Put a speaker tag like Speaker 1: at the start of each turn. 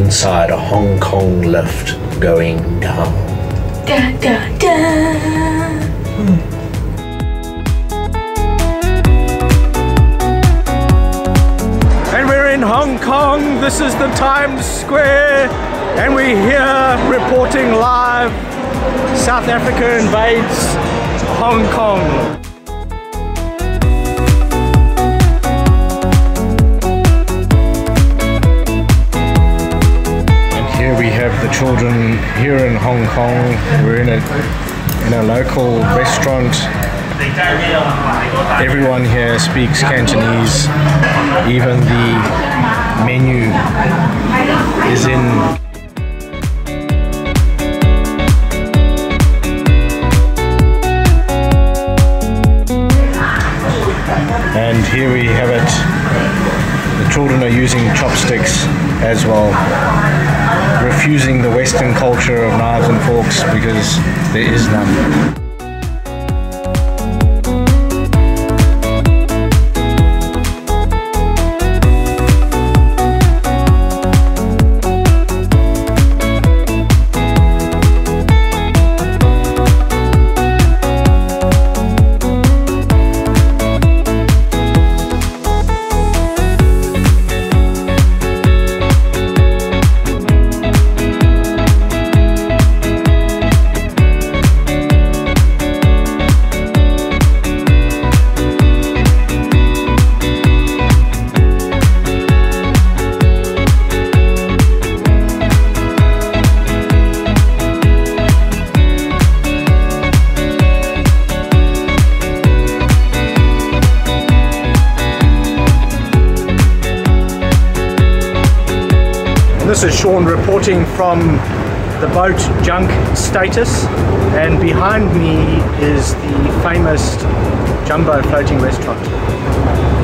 Speaker 1: inside a Hong Kong lift going down.
Speaker 2: Da, da, da.
Speaker 3: And we're in Hong Kong. This is the Times Square, and we're here reporting live. South Africa invades Hong Kong. Here we have the children here in Hong Kong. We're in a local restaurant. Everyone here speaks Cantonese. Even the menu is in. And here we have it. The children are using chopsticks as well, refusing the Western culture of knives and forks because there is none. This is Sean reporting from the boat Junk Status, and behind me is the famous Jumbo Floating Restaurant.